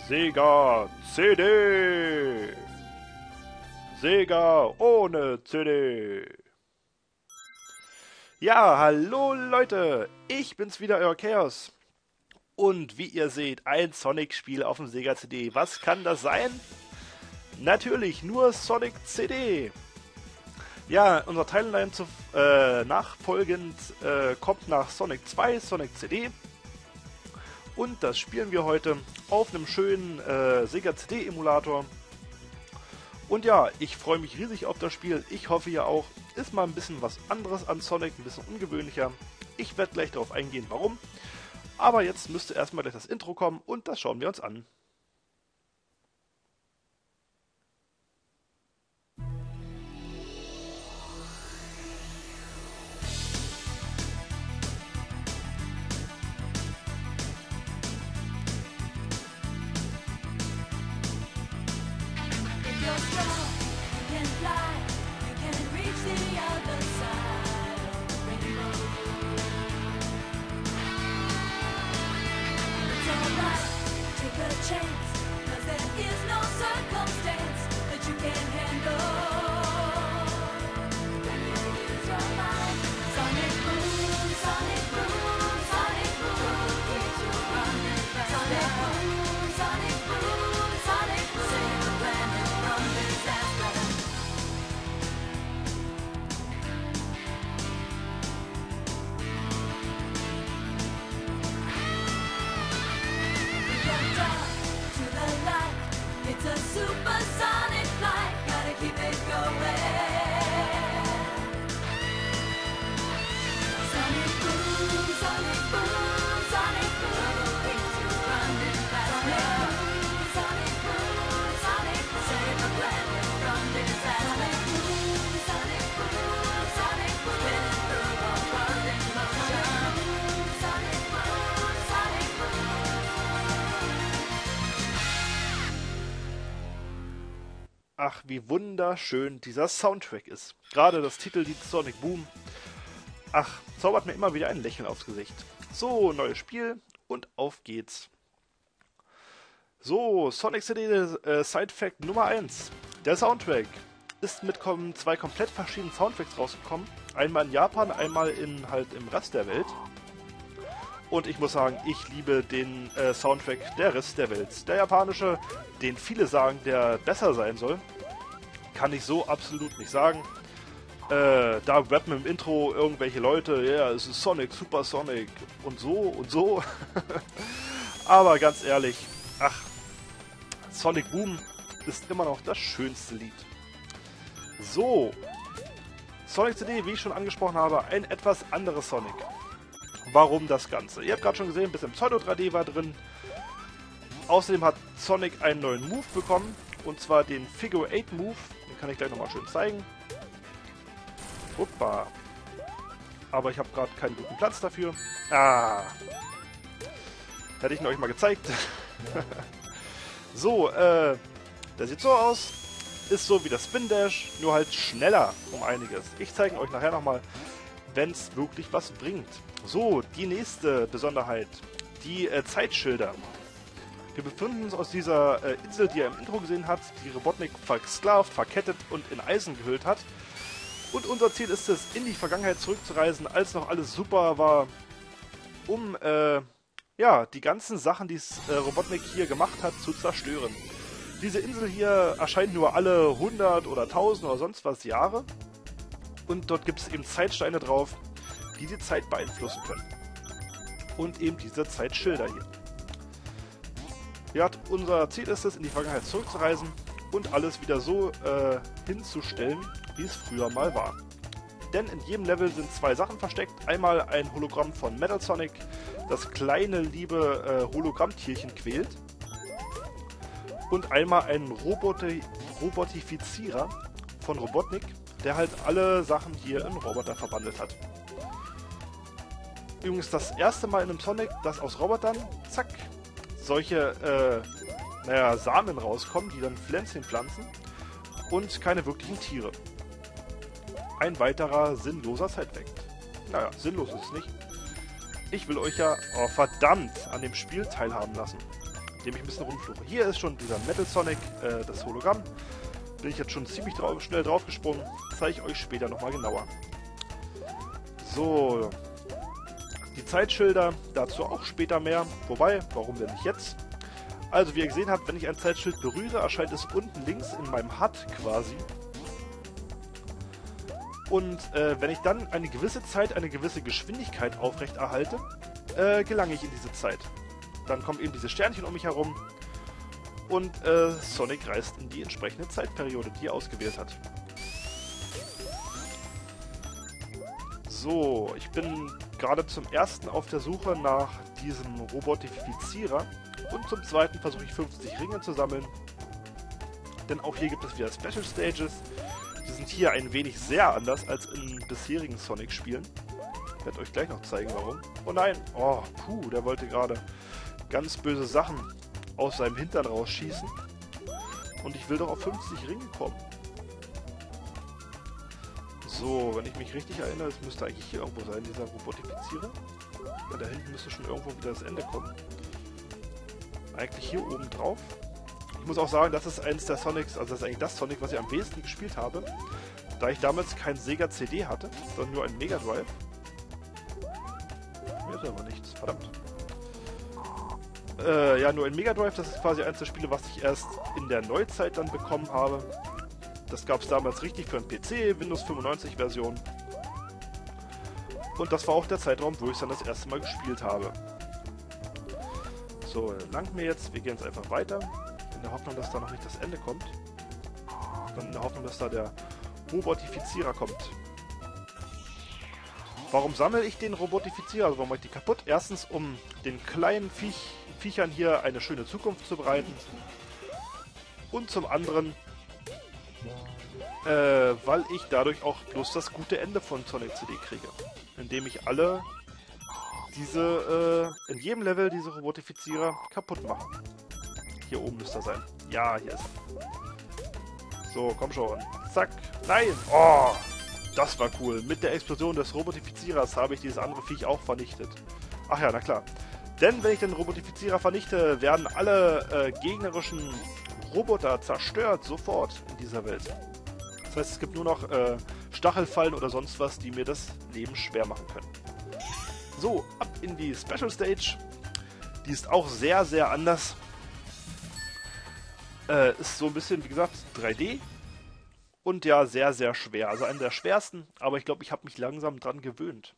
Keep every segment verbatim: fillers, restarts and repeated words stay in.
Sega C D. Sega ohne C D. Ja, hallo Leute, ich bin's wieder, euer Chaos. Und wie ihr seht, ein Sonic-Spiel auf dem Sega C D. Was kann das sein? Natürlich nur Sonic C D. Ja, unser Timeline zu, äh, nachfolgend äh, kommt nach Sonic zwei, Sonic C D. Und das spielen wir heute auf einem schönen äh, Sega C D-Emulator. Und ja, ich freue mich riesig auf das Spiel. Ich hoffe ihr auch. Ist mal ein bisschen was anderes an Sonic, ein bisschen ungewöhnlicher. Ich werde gleich darauf eingehen, warum. Aber jetzt müsste erstmal gleich das Intro kommen und das schauen wir uns an. Ach, wie wunderschön dieser Soundtrack ist. Gerade das Titellied Sonic Boom. Ach, zaubert mir immer wieder ein Lächeln aufs Gesicht. So, neues Spiel und auf geht's. So, Sonic C D äh, Side Fact Nummer eins. Der Soundtrack ist mit kom zwei komplett verschiedenen Soundtracks rausgekommen. Einmal in Japan, einmal in halt im Rest der Welt. Und ich muss sagen, ich liebe den äh, Soundtrack der Rest der Welt. Der japanische, den viele sagen, der besser sein soll, kann ich so absolut nicht sagen. Äh, da rappen im Intro irgendwelche Leute, ja, yeah, es ist Sonic, Super Sonic und so und so. Aber ganz ehrlich, ach, Sonic Boom ist immer noch das schönste Lied. So, Sonic C D, wie ich schon angesprochen habe, ein etwas anderes Sonic. Warum das Ganze? Ihr habt gerade schon gesehen, ein bisschen Pseudo drei D war drin. Außerdem hat Sonic einen neuen Move bekommen, und zwar den Figure eight Move. Den kann ich gleich nochmal schön zeigen. Hoppa. Aber ich habe gerade keinen guten Platz dafür. Ah. Hätte ich ihn euch mal gezeigt. So, äh, der sieht so aus. Ist so wie der Spin Dash, nur halt schneller um einiges. Ich zeige euch nachher nochmal, wenn es wirklich was bringt. So, die nächste Besonderheit, die äh, Zeitschilder. Wir befinden uns aus dieser äh, Insel, die ihr im Intro gesehen habt, die Robotnik versklavt, verkettet und in Eisen gehüllt hat. Und unser Ziel ist es, in die Vergangenheit zurückzureisen, als noch alles super war, um äh, ja, die ganzen Sachen, die äh, Robotnik hier gemacht hat, zu zerstören. Diese Insel hier erscheint nur alle hundert oder tausend oder sonst was Jahre. Und dort gibt es eben Zeitsteine drauf, die die Zeit beeinflussen können. Und eben diese Zeitschilder hier. Ja, unser Ziel ist es, in die Vergangenheit zurückzureisen und alles wieder so äh, hinzustellen, wie es früher mal war. Denn in jedem Level sind zwei Sachen versteckt. Einmal ein Hologramm von Metal Sonic, das kleine, liebe äh, Hologrammtierchen quält. Und einmal ein Roboti Robotifizierer von Robotnik, der halt alle Sachen hier in Roboter verwandelt hat. Übrigens das erste Mal in einem Sonic, dass aus Robotern, zack, solche, äh, naja, Samen rauskommen, die dann Pflänzchen pflanzen und keine wirklichen Tiere. Ein weiterer sinnloser Sidefact. Naja, sinnlos ist es nicht. Ich will euch ja, oh verdammt, an dem Spiel teilhaben lassen. indem ich ein bisschen rumfluche. Hier ist schon dieser Metal Sonic, äh, das Hologramm. Bin ich jetzt schon ziemlich drauf, schnell draufgesprungen. Zeige ich euch später nochmal genauer. So. Die Zeitschilder, dazu auch später mehr. Wobei, warum denn nicht jetzt? Also, wie ihr gesehen habt, wenn ich ein Zeitschild berühre, erscheint es unten links in meinem H U D quasi. Und äh, wenn ich dann eine gewisse Zeit, eine gewisse Geschwindigkeit aufrechterhalte, äh, gelange ich in diese Zeit. Dann kommen eben diese Sternchen um mich herum und äh, Sonic reist in die entsprechende Zeitperiode, die er ausgewählt hat. So, ich bin gerade zum ersten auf der Suche nach diesem Robotifizierer und zum zweiten versuche ich fünfzig Ringe zu sammeln. Denn auch hier gibt es wieder Special Stages. Die sind hier ein wenig sehr anders als in bisherigen Sonic-Spielen. Ich werde euch gleich noch zeigen, warum. Oh nein! Oh, puh, der wollte gerade ganz böse Sachen aus seinem Hintern rausschießen. Und ich will doch auf fünfzig Ringe kommen. So, wenn ich mich richtig erinnere, es müsste eigentlich hier irgendwo sein, dieser Robotifizierer. Ja, da hinten müsste schon irgendwo wieder das Ende kommen. Eigentlich hier oben drauf. Ich muss auch sagen, das ist eins der Sonics, also das ist eigentlich das Sonic, was ich am wenigsten gespielt habe. Da ich damals kein Sega C D hatte, sondern nur ein Mega Drive. Hier ist aber nichts, verdammt. Äh, ja, nur ein Mega Drive, das ist quasi eins der Spiele, was ich erst in der Neuzeit dann bekommen habe. Das gab es damals richtig für einen P C, Windows fünfundneunzig Version. Und das war auch der Zeitraum, wo ich es dann das erste Mal gespielt habe. So, langt mir jetzt, wir gehen jetzt einfach weiter. In der Hoffnung, dass da noch nicht das Ende kommt. Dann in der Hoffnung, dass da der Robotifizierer kommt. Warum sammle ich den Robotifizierer? Also warum mache ich die kaputt? Erstens, um den kleinen Viech, Viechern hier eine schöne Zukunft zu bereiten. Und zum anderen, äh, weil ich dadurch auch bloß das gute Ende von Sonic C D kriege. Indem ich alle diese, äh, in jedem Level diese Robotifizierer kaputt mache. Hier oben müsste er sein. Ja, hier ist er. So, komm schon. Zack. Nein! Oh! Das war cool. Mit der Explosion des Robotifizierers habe ich dieses andere Viech auch vernichtet. Ach ja, na klar. Denn wenn ich den Robotifizierer vernichte, werden alle äh, gegnerischen Roboter zerstört, sofort in dieser Welt. Das heißt, es gibt nur noch äh, Stachelfallen oder sonst was, die mir das Leben schwer machen können. So, ab in die Special Stage. Die ist auch sehr, sehr anders. Äh, ist so ein bisschen, wie gesagt, drei D. Und ja, sehr, sehr schwer. Also einer der schwersten, aber ich glaube, ich habe mich langsam dran gewöhnt.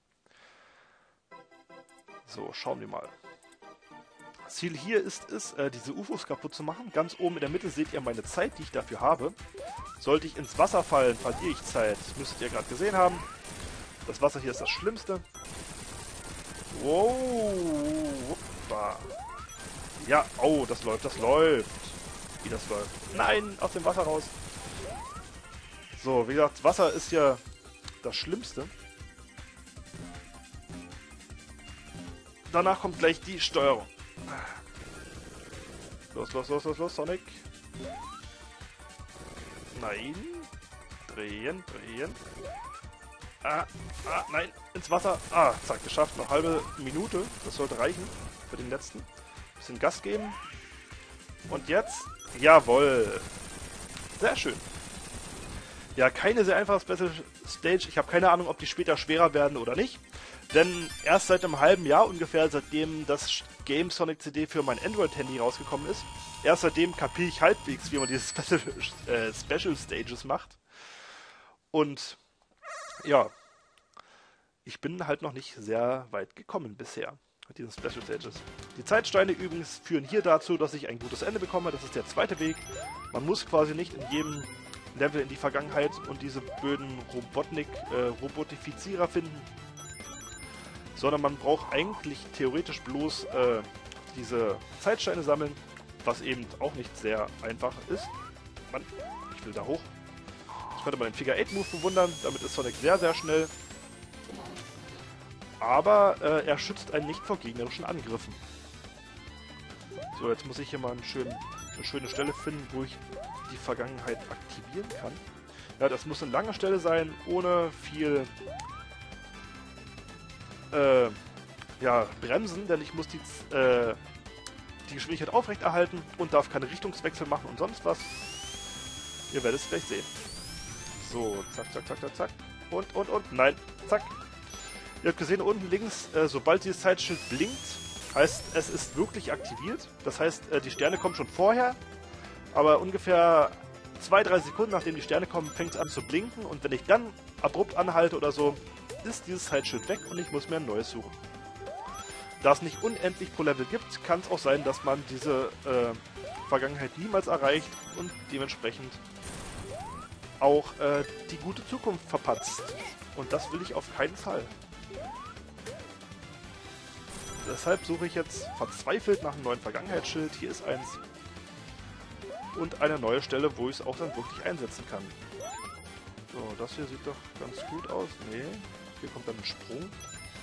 So, schauen wir mal. Ziel hier ist es, äh, diese U F Os kaputt zu machen. Ganz oben in der Mitte seht ihr meine Zeit, die ich dafür habe. Sollte ich ins Wasser fallen, verliere ich Zeit. Das müsstet ihr gerade gesehen haben. Das Wasser hier ist das Schlimmste. Wow. Hoppa. Ja, oh, das läuft, das läuft. Wie das läuft. Nein, aus dem Wasser raus. So, wie gesagt, Wasser ist ja das Schlimmste. Danach kommt gleich die Steuerung. Los, los, los, los, los, Sonic. Nein. Drehen, drehen. Ah, ah, nein, ins Wasser. Ah, zack, geschafft. Noch halbe Minute. Das sollte reichen für den letzten. Bisschen Gas geben. Und jetzt, jawohl. Sehr schön. Ja, keine sehr einfache Special Stage. Ich habe keine Ahnung, ob die später schwerer werden oder nicht. Denn erst seit einem halben Jahr ungefähr, seitdem das Game Sonic C D für mein Android-Handy rausgekommen ist, erst seitdem kapiere ich halbwegs, wie man diese Special, äh, Special Stages macht. Und ja, ich bin halt noch nicht sehr weit gekommen bisher mit diesen Special Stages. Die Zeitsteine übrigens führen hier dazu, dass ich ein gutes Ende bekomme. Das ist der zweite Weg. Man muss quasi nicht in jedem Level in die Vergangenheit und diese blöden Robotnik, äh, Robotifizierer finden, sondern man braucht eigentlich theoretisch bloß äh, diese Zeitsteine sammeln, was eben auch nicht sehr einfach ist. Mann, ich will da hoch. Ich könnte mal den Figure eight Move bewundern, damit ist Sonic sehr, sehr schnell. Aber äh, er schützt einen nicht vor gegnerischen Angriffen. So, jetzt muss ich hier mal einen schönen, eine schöne Stelle finden, wo ich die Vergangenheit aktivieren kann. Ja, das muss eine lange Stelle sein, ohne viel Äh, ja, bremsen, denn ich muss die, äh, die Geschwindigkeit aufrechterhalten und darf keine Richtungswechsel machen und sonst was. Ihr werdet es gleich sehen. So, zack, zack, zack, zack, zack. Und, und, und. Nein, zack. Ihr habt gesehen, unten links, äh, sobald dieses Zeitschild blinkt, heißt, es ist wirklich aktiviert. Das heißt, äh, die Sterne kommen schon vorher, aber ungefähr zwei, drei Sekunden, nachdem die Sterne kommen, fängt es an zu blinken. Und wenn ich dann abrupt anhalte oder so, ist dieses Zeitschild weg und ich muss mir ein neues suchen. Da es nicht unendlich pro Level gibt, kann es auch sein, dass man diese äh, Vergangenheit niemals erreicht und dementsprechend auch äh, die gute Zukunft verpatzt. Und das will ich auf keinen Fall. Deshalb suche ich jetzt verzweifelt nach einem neuen Vergangenheitsschild. Hier ist eins. Und eine neue Stelle, wo ich es auch dann wirklich einsetzen kann. So, das hier sieht doch ganz gut aus. Nee, hier kommt dann ein Sprung.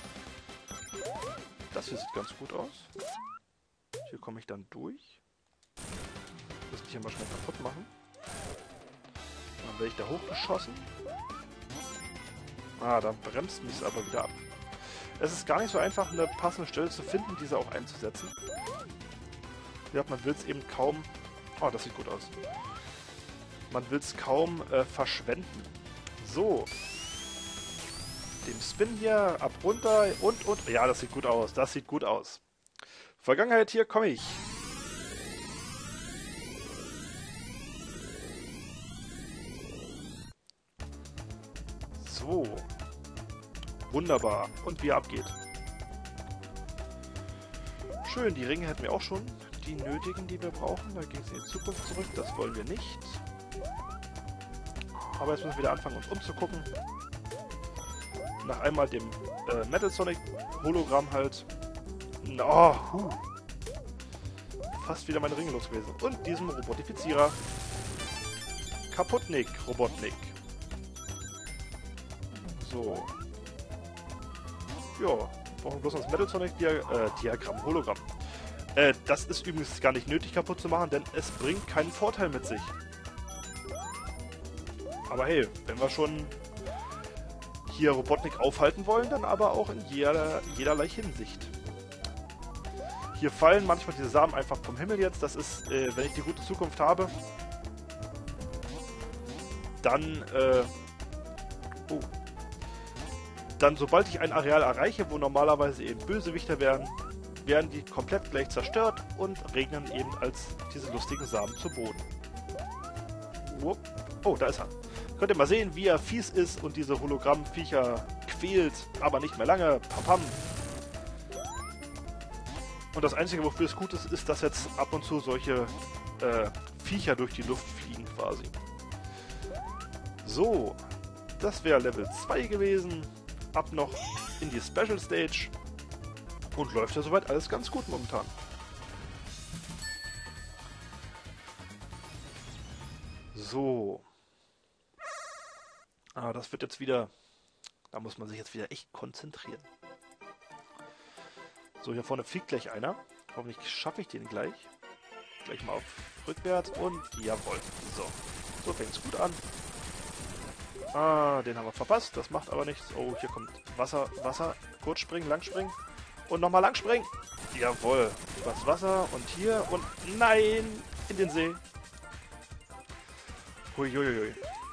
Das hier sieht ganz gut aus. Hier komme ich dann durch. Das muss ich hier mal schnell kaputt machen. Dann werde ich da hochgeschossen. Ah, dann bremst mich es aber wieder ab. Es ist gar nicht so einfach, eine passende Stelle zu finden, diese auch einzusetzen. Ja, man will es eben kaum... Oh, das sieht gut aus. Man will es kaum äh, verschwenden. So. Den Spin hier, ab runter und, und... Ja, das sieht gut aus. Das sieht gut aus. Vergangenheit, hier komme ich. So. Wunderbar. Und wie er abgeht. Schön, die Ringe hätten wir auch schon. Die nötigen, die wir brauchen. Da geht es in die Zukunft zurück. Das wollen wir nicht. Aber jetzt müssen wir wieder anfangen, uns umzugucken. Nach einmal dem äh, Metal Sonic Hologramm halt. Oh, huh. Fast wieder meine Ringe los gewesen. Und diesem Robotifizierer. Kaputtnik, Robotnik. So. Ja, brauchen bloß das Metal Sonic Dia äh, Diagramm, Hologramm. Äh, das ist übrigens gar nicht nötig kaputt zu machen, denn es bringt keinen Vorteil mit sich. Aber hey, wenn wir schon hier Robotnik aufhalten wollen, dann aber auch in jeder, jederlei Hinsicht. Hier fallen manchmal diese Samen einfach vom Himmel jetzt. Das ist, äh, wenn ich die gute Zukunft habe, dann, äh, oh, dann sobald ich ein Areal erreiche, wo normalerweise eben Bösewichter wären, werden die komplett gleich zerstört und regnen eben als diese lustigen Samen zu Boden. Wupp. Oh, da ist er. Könnt ihr mal sehen, wie er fies ist und diese Hologrammviecher quält, aber nicht mehr lange. Papam. Und das Einzige, wofür es gut ist, ist, dass jetzt ab und zu solche äh, Viecher durch die Luft fliegen quasi. So, das wäre Level zwei gewesen. Ab noch in die Special Stage. Und läuft ja soweit alles ganz gut momentan. So. Ah, das wird jetzt wieder... Da muss man sich jetzt wieder echt konzentrieren. So, hier vorne fliegt gleich einer. Hoffentlich schaffe ich den gleich. Gleich mal auf rückwärts und jawohl. So, so fängt es gut an. Ah, den haben wir verpasst. Das macht aber nichts. Oh, hier kommt Wasser, Wasser. Kurz springen, lang springen. Und nochmal lang springen. Jawohl. Übers Wasser und hier und nein, in den See. Huiuiui.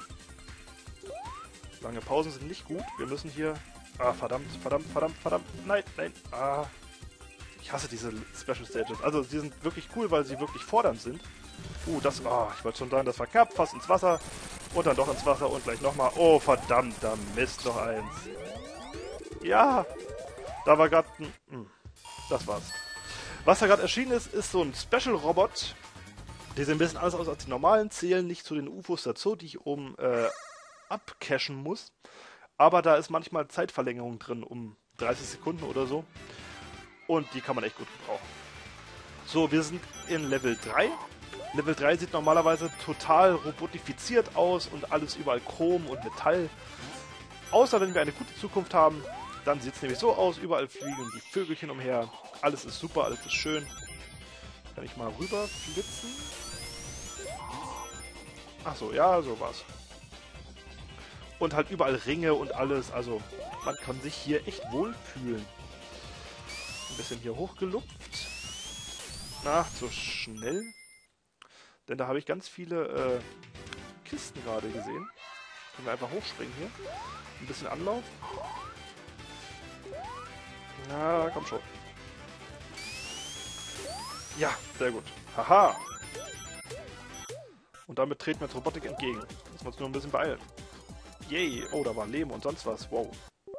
Lange Pausen sind nicht gut. Wir müssen hier... Ah, verdammt, verdammt, verdammt, verdammt. Nein, nein. Ah. Ich hasse diese Special Stages. Also, die sind wirklich cool, weil sie wirklich fordernd sind. Uh, das... Ah, ich wollte schon sagen, das war knapp. Fast ins Wasser. Und dann doch ins Wasser und gleich nochmal. Oh, verdammter Mist, noch eins. Ja. Da war gerade... Hm, das war's. Was da gerade erschienen ist, ist so ein Special-Robot. Die sehen ein bisschen anders aus als die normalen. Zählen nicht zu den U F Os dazu, die ich oben äh, abcachen muss. Aber da ist manchmal Zeitverlängerung drin, um dreißig Sekunden oder so. Und die kann man echt gut gebrauchen. So, wir sind in Level drei. Level drei sieht normalerweise total robotifiziert aus und alles überall Chrom und Metall. Außer wenn wir eine gute Zukunft haben, dann sieht es nämlich so aus. Überall fliegen die Vögelchen umher. Alles ist super, alles ist schön. Kann ich mal rüber flitzen? Achso, ja, so war's. Und halt überall Ringe und alles. Also, man kann sich hier echt wohlfühlen. Ein bisschen hier hochgelupft. Ach, zu schnell. Denn da habe ich ganz viele äh, Kisten gerade gesehen. Können wir einfach hochspringen hier. Ein bisschen Anlauf. Na, komm schon. Ja, sehr gut. Haha. Und damit treten wir zur Robotik entgegen. Müssen wir uns nur ein bisschen beeilen. Yay. Oh, da war Leben und sonst was. Wow.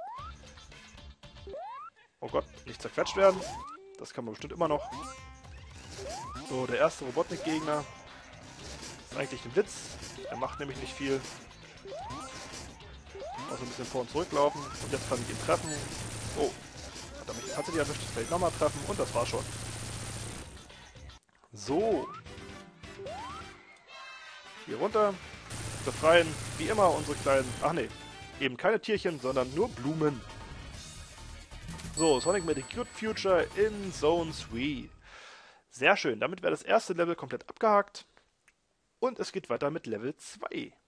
Oh Gott, nicht zerquetscht werden. Das kann man bestimmt immer noch. So, der erste Robotnik-Gegner. Ist eigentlich ein Witz. Er macht nämlich nicht viel. Also ein bisschen vor und zurücklaufen. Und jetzt kann ich ihn treffen. Oh. Hat er mich tatsächlich erwischt. Das werde ich nochmal treffen. Und das war's schon. So. Hier runter. Befreien. Wie immer unsere kleinen... Ach nee. Eben keine Tierchen, sondern nur Blumen. So, Sonic Made a Good Future in Zone drei. Sehr schön. Damit wäre das erste Level komplett abgehakt. Und es geht weiter mit Level zwei.